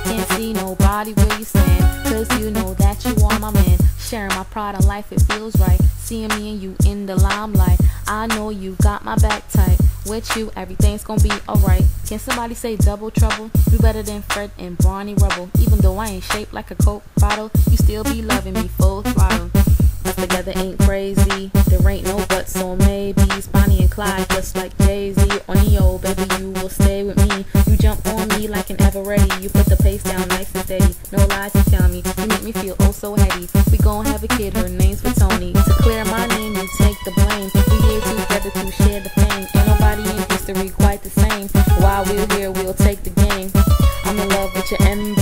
Can't see nobody where you stand, cause you know that you are my man. Sharing my pride in life, it feels right. Seeing me and you in the limelight. I know you got my back tight. With you, everything's gonna be alright. Can somebody say double trouble? You better than Fred and Barney Rubble. Even though I ain't shaped like a Coke bottle, you still be loving me full throttle. Us together ain't crazy. There ain't no buts or maybes. Bonnie and Clyde, just like Jay-Z or Neo. Baby, you will stay with me. You jump on me like an ever ready. You put the pace down nice and steady. No lies you tell me. You make me feel oh so heady. We gon' have a kid, her name's Tony. To clear my name, you take the blame. We here together to share the fame. Ain't nobody in history quite the same. While we're here, we'll take the game. I'm in love with your MB.